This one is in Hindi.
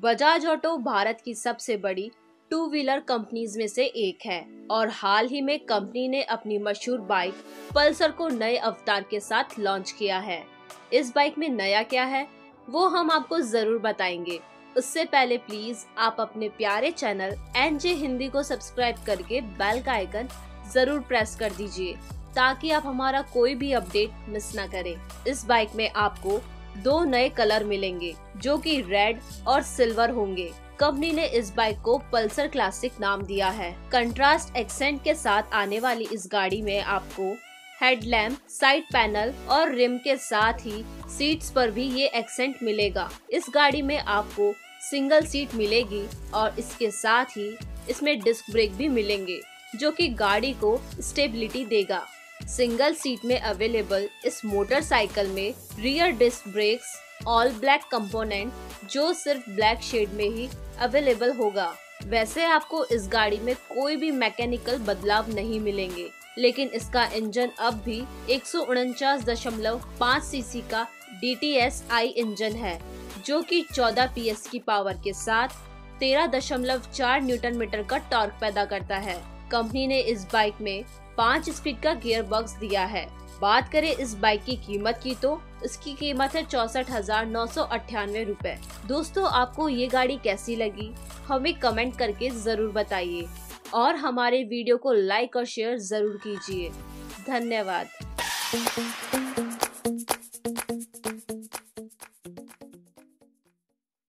बजाज ऑटो भारत की सबसे बड़ी टू व्हीलर कंपनीज में से एक है और हाल ही में कंपनी ने अपनी मशहूर बाइक पल्सर को नए अवतार के साथ लॉन्च किया है। इस बाइक में नया क्या है वो हम आपको जरूर बताएंगे। उससे पहले प्लीज आप अपने प्यारे चैनल एनजे हिंदी को सब्सक्राइब करके बेल का आइकन जरूर प्रेस कर दीजिए ताकि आप हमारा कोई भी अपडेट मिस ना करें। इस बाइक में आपको 2 नए कलर मिलेंगे जो कि रेड और सिल्वर होंगे। कंपनी ने इस बाइक को पल्सर क्लासिक नाम दिया है। कंट्रास्ट एक्सेंट के साथ आने वाली इस गाड़ी में आपको हेडलैम्प, साइड पैनल और रिम के साथ ही सीट्स पर भी ये एक्सेंट मिलेगा। इस गाड़ी में आपको सिंगल सीट मिलेगी और इसके साथ ही इसमें डिस्क ब्रेक भी मिलेंगे जो कि गाड़ी को स्टेबिलिटी देगा। सिंगल सीट में अवेलेबल इस मोटरसाइकिल में rear disc brakes all black component जो सिर्फ ब्लैक शेड में ही अवेलेबल होगा। वैसे आपको इस गाड़ी में कोई भी मैकेनिकल बदलाव नहीं मिलेंगे, लेकिन इसका इंजन अब भी 149.5 सीसी का DTSI इंजन है जो कि 14 PS की पावर के साथ 13.4 न्यूटन मीटर का टॉर्क पैदा करता है। कंपनी ने इस बाइक में 5 स्पीड का गियर बॉक्स दिया है। बात करें इस बाइक की कीमत की तो इसकी कीमत है 64,998 रुपए। दोस्तों, आपको ये गाड़ी कैसी लगी हमें कमेंट करके जरूर बताइए और हमारे वीडियो को लाइक और शेयर जरूर कीजिए। धन्यवाद।